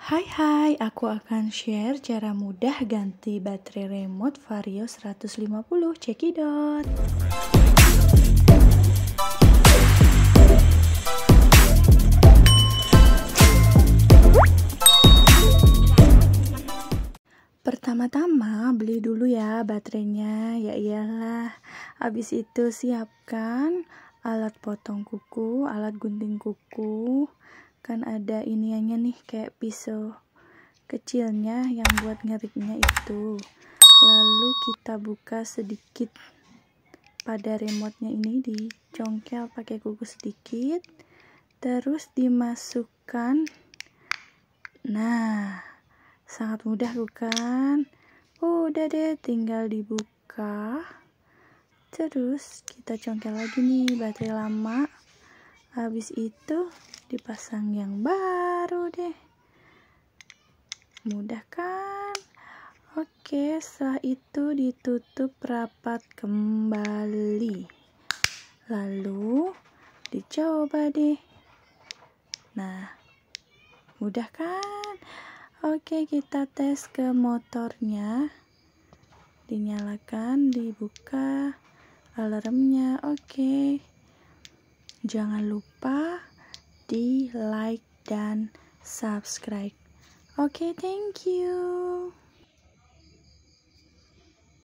Hai, aku akan share cara mudah ganti baterai remote Vario 150, cekidot. Pertama-tama beli dulu ya baterainya, ya iyalah. Habis itu siapkan alat potong kuku, alat gunting kuku. Kan ada iniannya nih, kayak pisau kecilnya yang buat ngeriknya itu. Lalu kita buka sedikit pada remote-nya ini, dicongkel pakai kuku sedikit, terus dimasukkan. Nah, sangat mudah bukan? Udah deh, tinggal dibuka. Terus kita congkel lagi nih baterai lama. Habis itu dipasang yang baru deh. Mudah kan? Oke, setelah itu ditutup rapat kembali. Lalu dicoba deh. Nah, mudah kan? Oke, kita tes ke motornya. Dinyalakan, dibuka alarmnya. Oke. Jangan lupa di like dan subscribe. Oke, thank you.